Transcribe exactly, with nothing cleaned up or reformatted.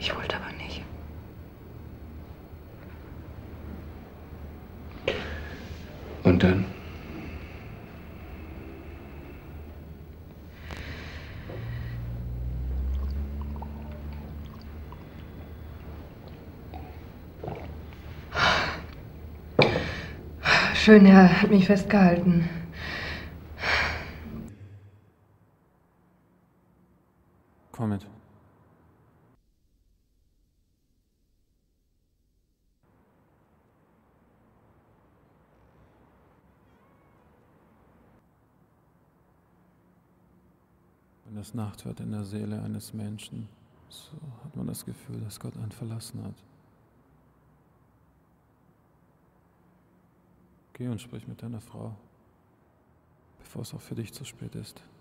Ich wollte aber nicht. Und dann? Schön, er hat mich festgehalten. Komm mit. Wenn das Nacht wird in der Seele eines Menschen, so hat man das Gefühl, dass Gott einen verlassen hat. Geh und sprich mit deiner Frau, bevor es auch für dich zu spät ist.